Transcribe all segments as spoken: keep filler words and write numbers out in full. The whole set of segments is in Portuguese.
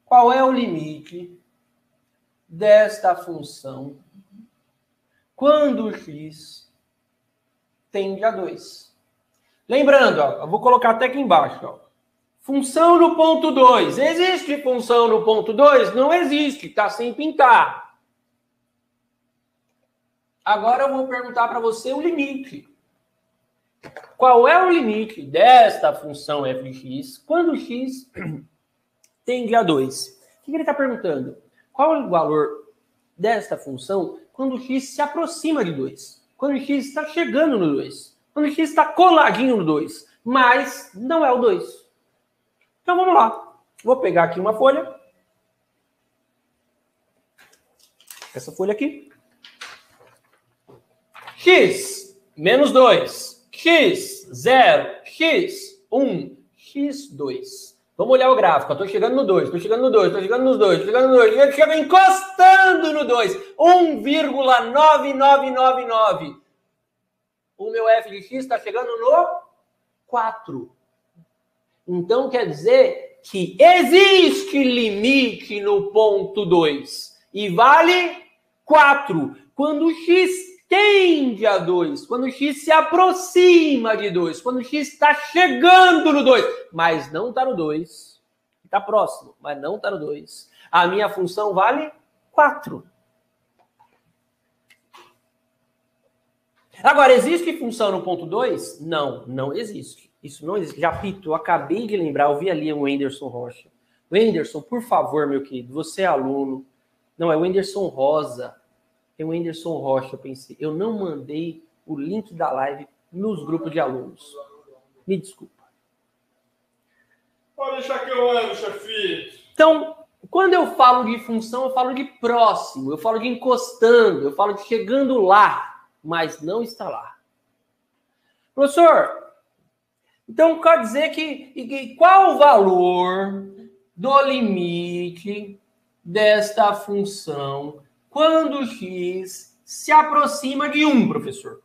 qual é o limite desta função quando x tende a dois. Lembrando, ó, eu vou colocar até aqui embaixo. Ó, função no ponto dois. Existe função no ponto dois? Não existe, está sem pintar. Agora eu vou perguntar para você o limite. Qual é o limite desta função f de x quando x tende a dois? O que ele está perguntando? Qual é o valor desta função quando x se aproxima de dois? Quando x está chegando no dois? Quando x está coladinho no dois? Mas não é o dois. Então vamos lá. Vou pegar aqui uma folha. Essa folha aqui. X menos dois. X zero. X um. X dois. Vamos olhar o gráfico. Estou chegando no dois, estou chegando no dois, estou chegando no dois, estou chegando no dois. Eu chego encostando no dois. um vírgula nove nove nove nove. O meu f de x está chegando no quatro. Então quer dizer que existe limite no ponto dois. E vale quatro. Quando x tende a dois, quando x se aproxima de dois, quando x está chegando no dois, mas não está no dois, está próximo, mas não está no dois, a minha função vale quatro. Agora, existe função no ponto dois? Não, não existe. Isso não existe. Já pito, eu acabei de lembrar, eu vi ali o Wenderson Rocha. Wenderson, por favor, meu querido, você é aluno. Não, é o Wenderson Rosa. Tem o Wenderson Rocha, eu pensei. Eu não mandei o link da live nos grupos de alunos. Me desculpa. Pode deixar que eu ando, chefinho. Então, quando eu falo de função, eu falo de próximo, eu falo de encostando, eu falo de chegando lá, mas não está lá. Professor, então quer dizer que, que qual o valor do limite desta função quando x se aproxima de um, professor?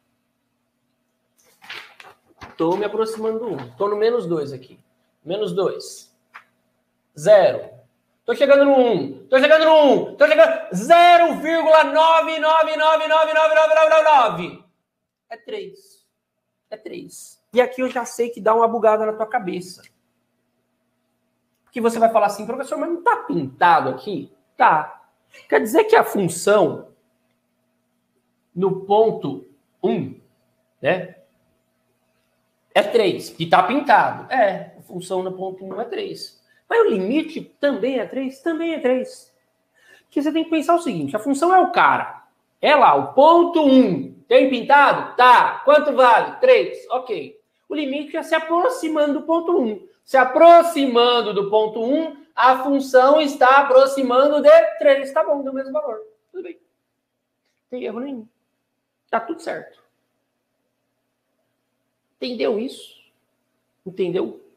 Estou me aproximando do um. Estou no menos dois aqui. Menos dois. Zero. Estou chegando no um. Estou chegando no um. Estou chegando... zero vírgula nove nove nove nove nove nove nove. É três. É três. E aqui eu já sei que dá uma bugada na tua cabeça. Porque você vai falar assim, professor, mas não está pintado aqui? Tá. Quer dizer que a função no ponto um, né, é três, que está pintado. É, a função no ponto um é três. Mas o limite também é três? Também é três. Porque você tem que pensar o seguinte, a função é o cara. É lá, o ponto um. Tem pintado? Tá. Quanto vale? três. Ok. O limite é se aproximando do ponto um. Se aproximando do ponto um, a função está aproximando de três. Tá bom, deu o mesmo valor. Tudo bem. Não tem erro nenhum. Tá tudo certo. Entendeu isso? Entendeu?